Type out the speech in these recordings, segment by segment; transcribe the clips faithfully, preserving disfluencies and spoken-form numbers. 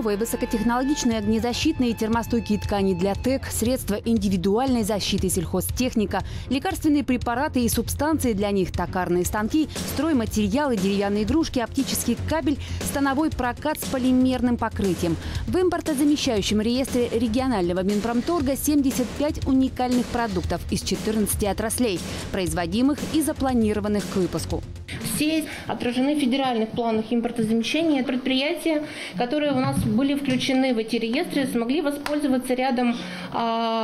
Новые высокотехнологичные огнезащитные и термостойкие ткани для ТЭК, средства индивидуальной защиты, сельхозтехника, лекарственные препараты и субстанции для них, токарные станки, стройматериалы, деревянные игрушки, оптический кабель, становой прокат с полимерным покрытием. В импортозамещающем реестре регионального Минпромторга семьдесят пять уникальных продуктов из четырнадцати отраслей, производимых и запланированных к выпуску. Все отражены в федеральных планах импортозамещения. Предприятия, которые у нас были включены в эти реестры, смогли воспользоваться рядом э,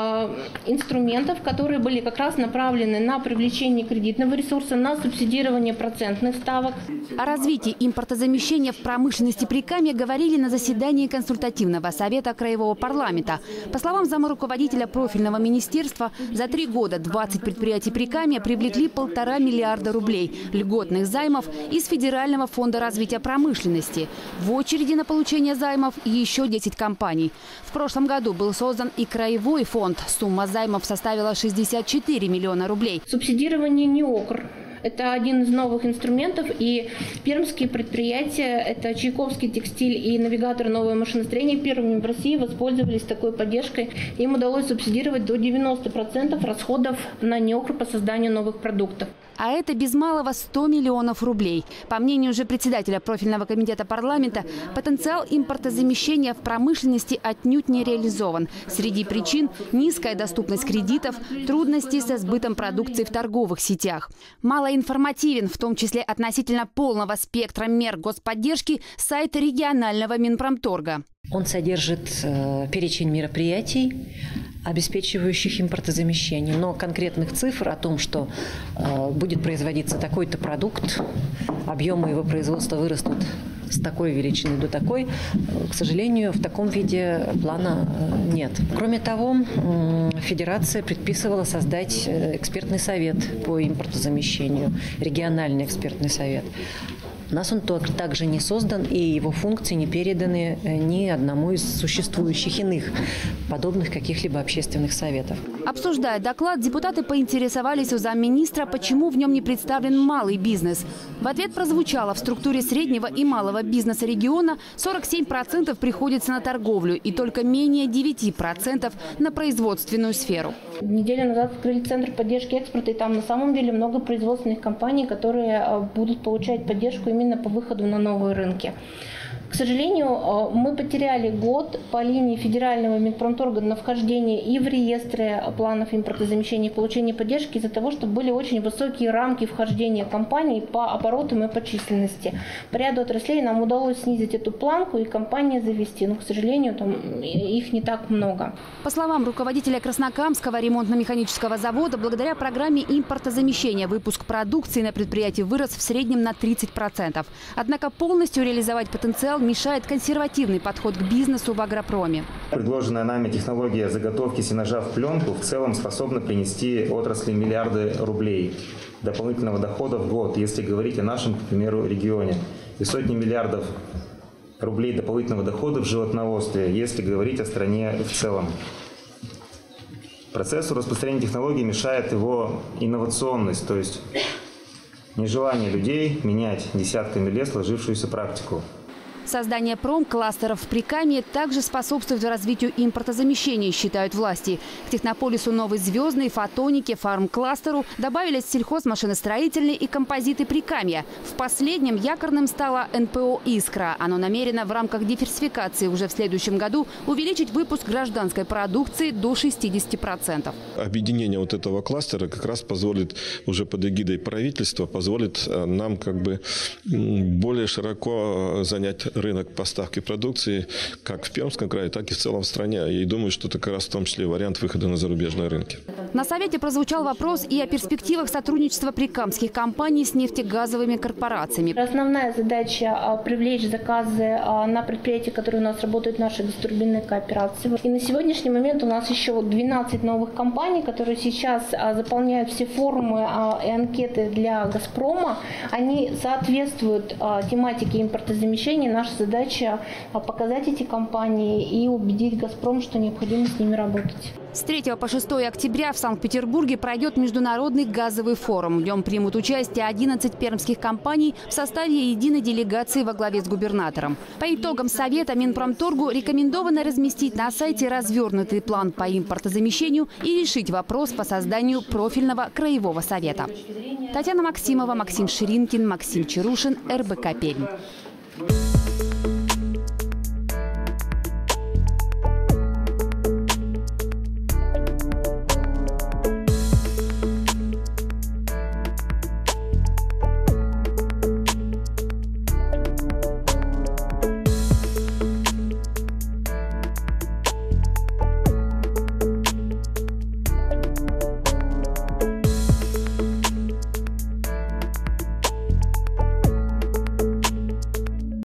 инструментов, которые были как раз направлены на привлечение кредитного ресурса, на субсидирование процентных ставок. О развитии импортозамещения в промышленности Прикамья говорили на заседании консультативного совета Краевого парламента. По словам замруководителя профильного министерства, за три года двадцать предприятий Прикамья привлекли полтора миллиарда рублей льготных займов из Федерального фонда развития промышленности. В очереди на получение займов еще десять компаний. В прошлом году был создан и краевой фонд. Сумма займов составила шестьдесят четыре миллиона рублей. Субсидирование НИОКР. Это один из новых инструментов, и пермские предприятия, это Чайковский текстиль и Навигатор новое машиностроение, первыми в России воспользовались такой поддержкой. Им удалось субсидировать до девяноста процентов расходов на НИОКР по созданию новых продуктов. А это без малого сто миллионов рублей. По мнению же председателя профильного комитета парламента, потенциал импортозамещения в промышленности отнюдь не реализован. Среди причин – низкая доступность кредитов, трудности со сбытом продукции в торговых сетях. Малоинформативен, в том числе относительно полного спектра мер господдержки, сайт регионального Минпромторга. Он содержит э, перечень мероприятий, обеспечивающих импортозамещение, но конкретных цифр о том, что э, будет производиться такой-то продукт, объемы его производства вырастут с такой величины до такой, к сожалению, в таком виде плана нет. Кроме того, Федерация предписывала создать экспертный совет по импортозамещению, региональный экспертный совет. У нас он также не создан, и его функции не переданы ни одному из существующих иных, подобных каких-либо общественных советов. Обсуждая доклад, депутаты поинтересовались у замминистра, почему в нем не представлен малый бизнес. В ответ прозвучало: в структуре среднего и малого бизнеса региона сорок семь процентов приходится на торговлю и только менее девяти процентов на производственную сферу. Неделю назад открыли центр поддержки экспорта, и там на самом деле много производственных компаний, которые будут получать поддержку именно по выходу на новые рынки. К сожалению, мы потеряли год по линии федерального Минпромторга на вхождение и в реестры планов импортозамещения и получения поддержки из-за того, что были очень высокие рамки вхождения компаний по оборотам и по численности. По ряду отраслей нам удалось снизить эту планку и компании завести, но, к сожалению, там их не так много. По словам руководителя Краснокамского ремонтно-механического завода, благодаря программе импортозамещения выпуск продукции на предприятии вырос в среднем на тридцать процентов. Однако полностью реализовать потенциал мешает консервативный подход к бизнесу в агропроме. Предложенная нами технология заготовки сенажа в пленку в целом способна принести отрасли миллиарды рублей дополнительного дохода в год, если говорить о нашем, к примеру, регионе. И сотни миллиардов рублей дополнительного дохода в животноводстве, если говорить о стране в целом. Процессу распространения технологий мешает его инновационность, то есть нежелание людей менять десятками лет сложившуюся практику. Создание промкластеров в Прикамье также способствует развитию импортозамещения, считают власти. К технополису Новый Звездный, Фотонике, Фармкластеру добавились сельхозмашиностроительные и композиты Прикамья. В последнем якорным стало эн пэ о «Искра». Оно намерено в рамках диверсификации уже в следующем году увеличить выпуск гражданской продукции до шестидесяти процентов. Объединение вот этого кластера как раз позволит, уже под эгидой правительства, позволит нам как бы более широко занять рынок поставки продукции как в Пермском крае, так и в целом в стране. И думаю, что это как раз в том числе вариант выхода на зарубежные рынки. На совете прозвучал вопрос и о перспективах сотрудничества прикамских компаний с нефтегазовыми корпорациями. Основная задача – привлечь заказы на предприятия, которые у нас работают в нашей газотурбинной кооперации. И на сегодняшний момент у нас еще двенадцать новых компаний, которые сейчас заполняют все форумы и анкеты для «Газпрома». Они соответствуют тематике импортозамещения нашей наша задача показать эти компании и убедить «Газпром», что необходимо с ними работать. С третьего по шестое октября в Санкт-Петербурге пройдет международный газовый форум. В нем примут участие одиннадцать пермских компаний в составе единой делегации во главе с губернатором. По итогам совета Минпромторгу рекомендовано разместить на сайте развернутый план по импортозамещению и решить вопрос по созданию профильного краевого совета. Татьяна Максимова, Максим Ширинкин, Максим Чарушин, эр бэ ка Пермь.